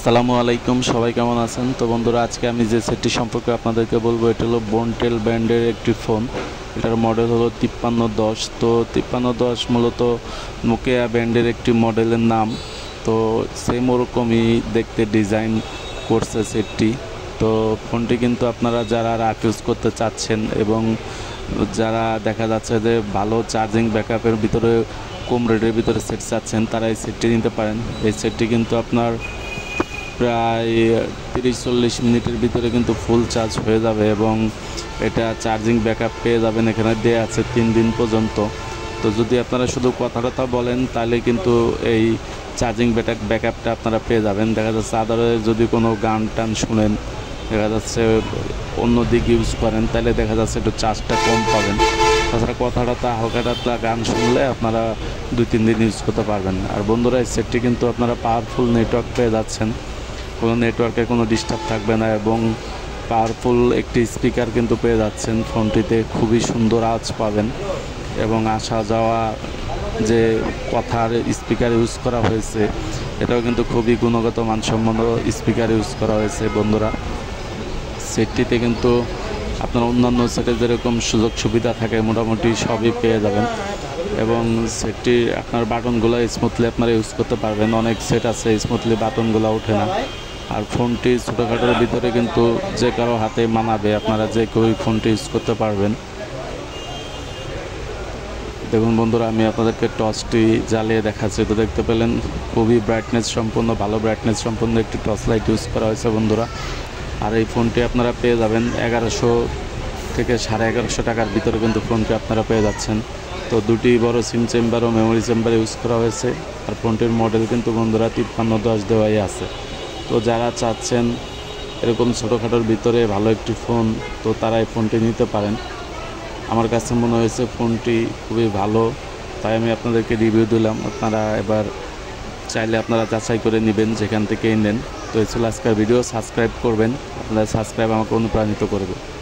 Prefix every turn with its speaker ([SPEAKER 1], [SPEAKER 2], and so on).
[SPEAKER 1] আসসালামু আলাইকুম, সবাই কেমন আছেন? তো বন্ধুরা, আজকে আমি যে সেটটি সম্পর্কে আপনাদেরকে বলবো এটা হলো bontel ব্র্যান্ডের একটি ফোন। এটার মডেল হলো 5310। তো 5310 মূলত নোকিয়া ব্র্যান্ডের একটি মডেলের নাম। তো সেম ওরকমই দেখতে ডিজাইন করছে সেটটি। তো ফোনটি কিন্তু আপনারা যারা রাফ ইউজ করতে চাচ্ছেন এবং যারা দেখা যাচ্ছে যে ভালো চার্জিং ব্যাকআপের ভিতরে কম রেটের ভিতরে সেট চাচ্ছেন, তারা এই সেটটি নিতে পারেন। এই সেটটি কিন্তু আপনার প্রায় 30-40 মিনিটের ভিতরে কিন্তু ফুল চার্জ হয়ে যাবে এবং এটা চার্জিং ব্যাকআপ পেয়ে যাবেন। এখানে দেয়া আছে 3 দিন পর্যন্ত। তো যদি আপনারা শুধু কথা বলেন তাহলে কিন্তু এই চার্জিং ব্যাকআপটা আপনারা পেয়ে যাবেন। দেখা যাচ্ছে আদারে যদি কোনো গান টান শুনেন, দেখা যাচ্ছে অন্য দিক ইউজ করেন, তাহলে দেখা যাচ্ছে একটু চার্জটা কম পাবেন। তাছাড়া হালকা গান শুনলে আপনারা 2-3 দিন ইউজ করতে পারবেন। আর বন্ধুরা, এই সেটটি কিন্তু আপনারা পাওয়ারফুল নেটওয়ার্ক পেয়ে যাচ্ছেন, কোনো নেটওয়ার্কের কোনো ডিস্টার্ব থাকবে না এবং পাওয়ারফুল একটি স্পিকার কিন্তু পেয়ে যাচ্ছেন। ফোনটিতে খুবই সুন্দর আওয়াজ পাবেন এবং আসা যাওয়া যে কথার স্পিকার ইউজ করা হয়েছে এটাও কিন্তু খুবই গুণগত মানসম্পন্ন স্পিকার ইউজ করা হয়েছে। বন্ধুরা, সেটটিতে কিন্তু আপনার অন্যান্য সেটে যেরকম সুযোগ সুবিধা থাকে মোটামুটি সবই পেয়ে যাবেন এবং সেটটি আপনার বাটনগুলো স্মুথলি আপনারা ইউজ করতে পারবেন। অনেক সেট আছে স্মুথলি বাটনগুলো ওঠে না। আর ফোনটি ছোটোখাটোর ভিতরে কিন্তু যে কারো হাতে মানাবে, আপনারা যে কেউ ফোনটি ইউজ করতে পারবেন। দেখুন বন্ধুরা, আমি আপনাদেরকে টর্চটি জ্বালিয়ে দেখাচ্ছি। তো দেখতে পেলেন খুবই ভালো ব্রাইটনেস সম্পন্ন একটি টর্চ লাইট ইউজ করা হয়েছে বন্ধুরা। আর এই ফোনটি আপনারা পেয়ে যাবেন 1100 থেকে 1150 টাকার ভিতরে কিন্তু ফোনটি আপনারা পেয়ে যাচ্ছেন। তো দুটি বড় সিম চেম্বার ও মেমোরি চেম্বার ইউজ করা হয়েছে। আর ফোনটির মডেল কিন্তু বন্ধুরা 5310 দেওয়াই আছে। তো যারা চাচ্ছেন এরকম ছোটোখাটোর ভিতরে ভালো একটি ফোন, তো তারা এই ফোনটি নিতে পারেন। আমার কাছে মনে হয়েছে ফোনটি খুবই ভালো, তাই আমি আপনাদেরকে রিভিউ দিলাম। আপনারা এবার চাইলে আপনারা যাচাই করে নেবেন যেখান থেকেই নেন। তো এই ছিল আজকের ভিডিও। সাবস্ক্রাইব করবেন, আপনারা সাবস্ক্রাইব আমাকে অনুপ্রাণিত করবে।